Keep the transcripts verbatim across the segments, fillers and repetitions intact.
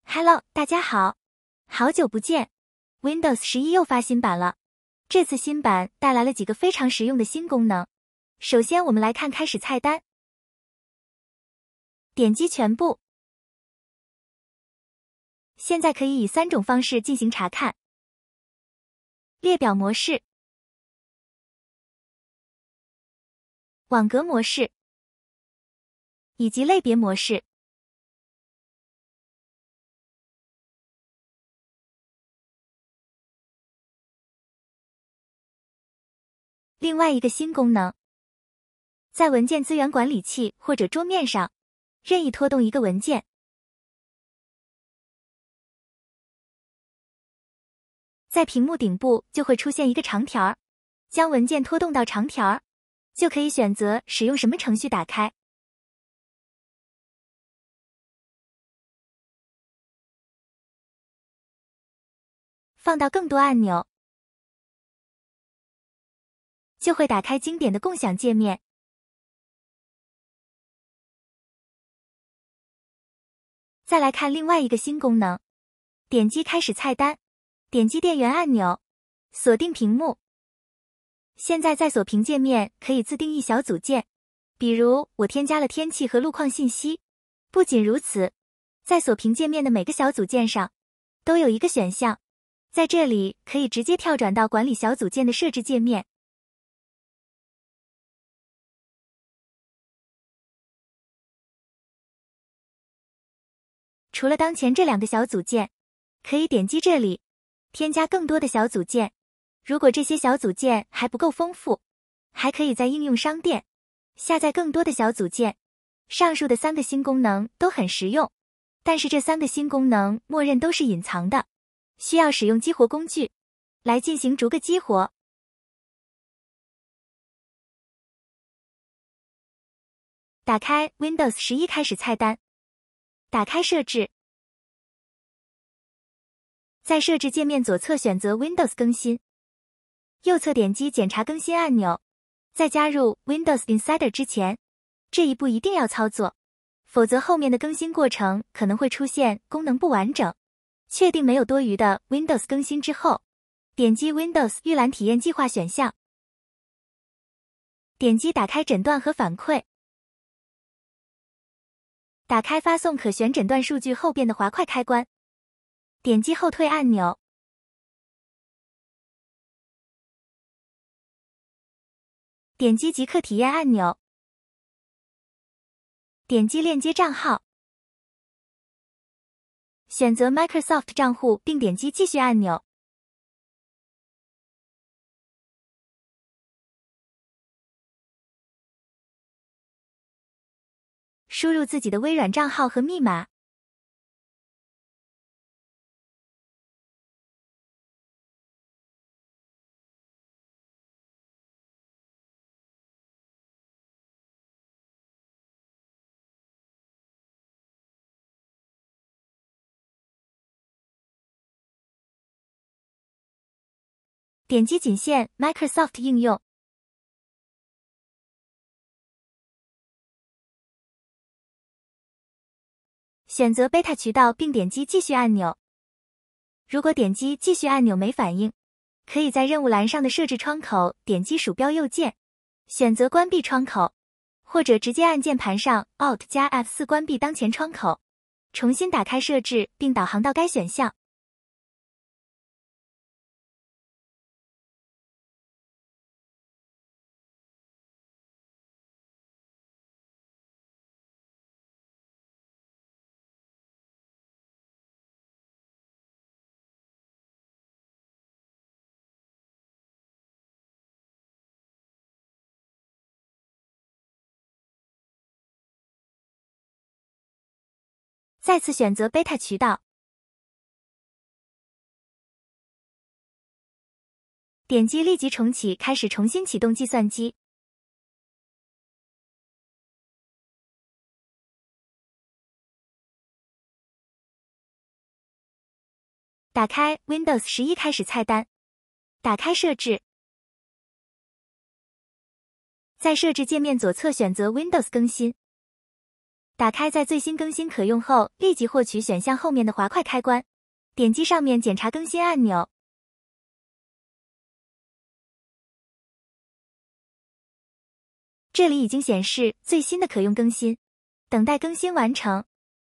Hello， 大家好，好久不见。Windows 十一又发新版了，这次新版带来了几个非常实用的新功能。首先，我们来看开始菜单，点击全部。现在可以以三种方式进行查看：列表模式、网格模式以及类别模式。另外一个新功能，在文件资源管理器或者桌面上任意拖动一个文件，在屏幕顶部就会出现一个长条，将文件拖动到长条，就可以选择使用什么程序打开。放到更多按钮，就会打开经典的共享界面。再来看另外一个新功能，点击开始菜单，点击电源按钮，锁定屏幕。现在在锁屏界面可以自定义小组件，比如我添加了天气和路况信息。不仅如此，在锁屏界面的每个小组件上都有一个选项，在这里可以直接跳转到管理小组件的设置界面。除了当前这两个小组件，可以点击这里，添加更多的小组件。如果这些小组件还不够丰富，还可以在应用商店下载更多的小组件。上述的三个新功能都很实用，但是这三个新功能默认都是隐藏的，需要使用激活工具来进行逐个激活。打开 Windows 十一开始菜单，打开设置，在设置界面左侧选择 Windows 更新，右侧点击检查更新按钮。在加入 Windows Insider 之前，这一步一定要操作，否则后面的更新过程可能会出现功能不完整。确定没有多余的 Windows 更新之后，点击 Windows 预览体验计划选项，点击打开诊断和反馈，打开发送可选诊断数据后边的滑块开关，点击后退按钮，点击即刻体验按钮，点击链接账号，选择 Microsoft 账户并点击继续按钮。输入自己的微软账号和密码。点击仅限 Microsoft 应用。选择 Beta 渠道并点击继续按钮。如果点击继续按钮没反应，可以在任务栏上的设置窗口点击鼠标右键，选择关闭窗口，或者直接按键盘上 Alt 加 F 四 关闭当前窗口，重新打开设置并导航到该选项。再次选择 Beta 渠道，点击立即重启，开始重新启动计算机。打开 Windows 十一开始菜单，打开设置，在设置界面左侧选择 Windows 更新， 打开在最新更新可用后，立即获取选项后面的滑块开关，点击上面检查更新按钮。这里已经显示最新的可用更新，等待更新完成。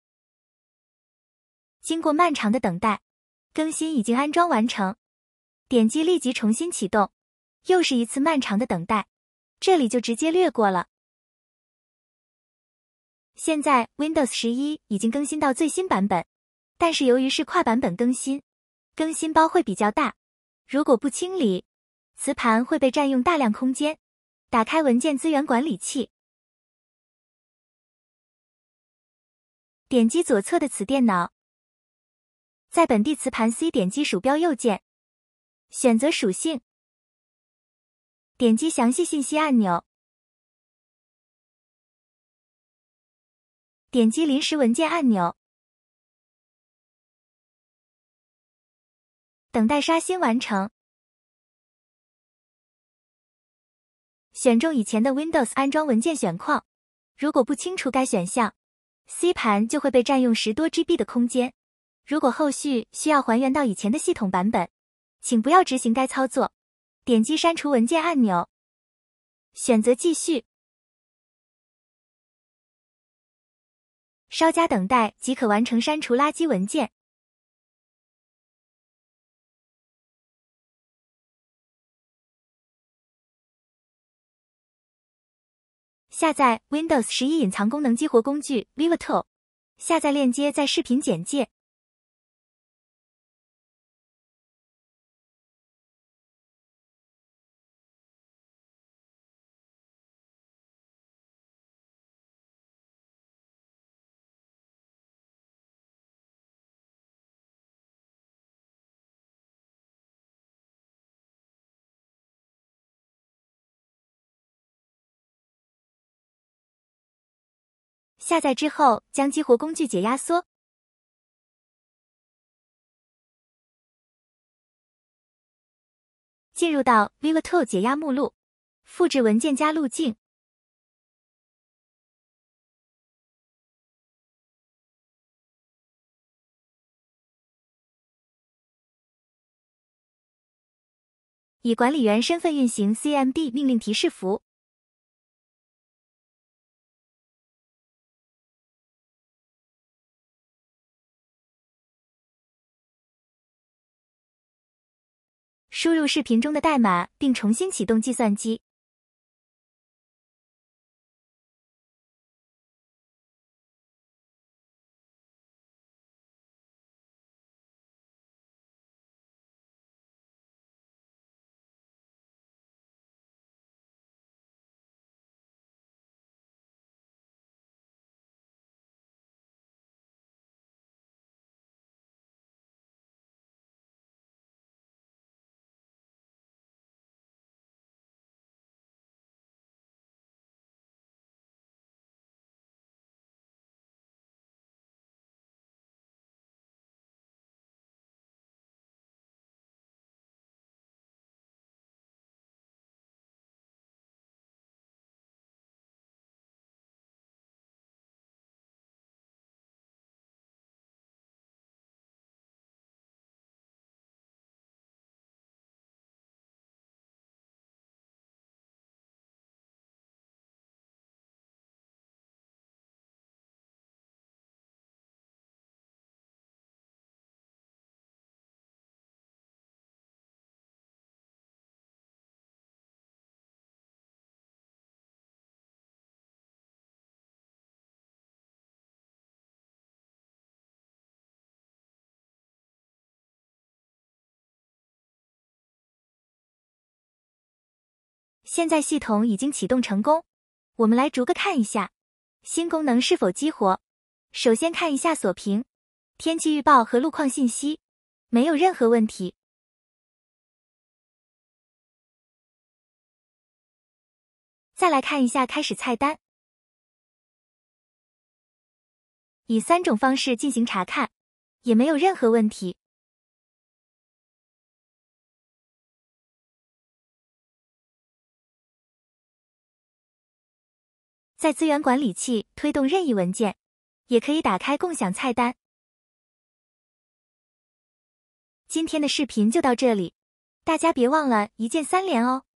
经过漫长的等待，更新已经安装完成。点击立即重新启动，又是一次漫长的等待，这里就直接略过了。现在 Windows 十一已经更新到最新版本，但是由于是跨版本更新，更新包会比较大，如果不清理，磁盘会被占用大量空间。打开文件资源管理器，点击左侧的此电脑，在本地磁盘 C 点击鼠标右键，选择属性，点击详细信息按钮，点击临时文件按钮，等待刷新完成。选中以前的 Windows 安装文件选框，如果不清除该选项， C 盘就会被占用十多 G B 的空间。如果后续需要还原到以前的系统版本，请不要执行该操作。点击删除文件按钮，选择继续，稍加等待即可完成删除垃圾文件。下载 Windows 十一隐藏功能激活工具 VivaTool， 下载链接在视频简介。下载之后，将激活工具解压缩，进入到 VivaTool 解压目录，复制文件夹路径，以管理员身份运行 C M D 命令提示符。输入视频中的代码，并重新启动计算机。现在系统已经启动成功，我们来逐个看一下新功能是否激活。首先看一下锁屏，天气预报和路况信息，没有任何问题。再来看一下开始菜单，以三种方式进行查看，也没有任何问题。在资源管理器推动任意文件， 也可以打开共享菜单。今天的视频就到这里，大家别忘了一键三连哦。